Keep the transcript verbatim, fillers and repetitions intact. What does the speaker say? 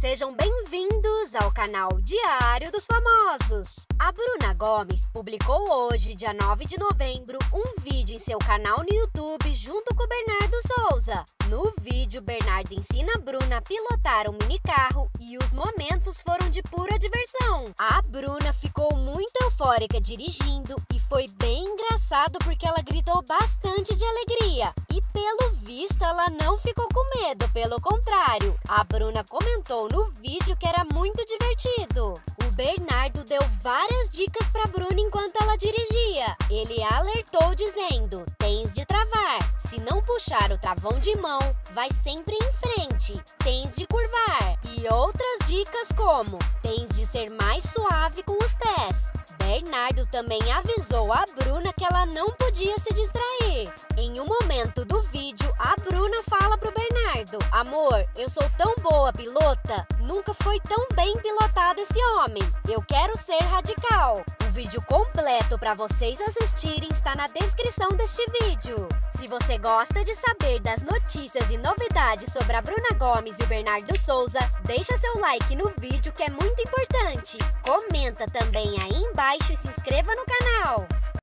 Sejam bem-vindos ao canal Diário dos Famosos. A Bruna Gomes publicou hoje, dia nove de novembro, um vídeo em seu canal no YouTube junto com o Bernardo Souza. No vídeo, Bernardo ensina a Bruna a pilotar um minicarro e os momentos foram de pura diversão. A Bruna ficou muito eufórica dirigindo e foi bem engraçado porque ela gritou bastante de alegria. E pelo visto, ela não ficou com medo, pelo contrário. A Bruna comentou no vídeo que era muito divertido. O Bernardo deu várias dicas para Bruna enquanto ela dirigia. Ele alertou dizendo: tens de travar. Se não puxar o travão de mão, vai sempre em frente. Tens de curvar. E outras dicas como: tens de ser mais suave com os pés. Bernardo também avisou a Bruna que ela não podia se distrair. Em um momento do vídeo, a Bruna fala pro Bernardo: amor, eu sou tão boa pilota, nunca foi tão bem pilotado esse homem. Eu quero ser radical. O vídeo completo para vocês assistirem está na descrição deste vídeo. Se você gosta de saber das notícias e novidades sobre a Bruna Gomes e o Bernardo Souza, deixa seu like no vídeo que é muito importante. Comenta também aí embaixo e se inscreva no canal.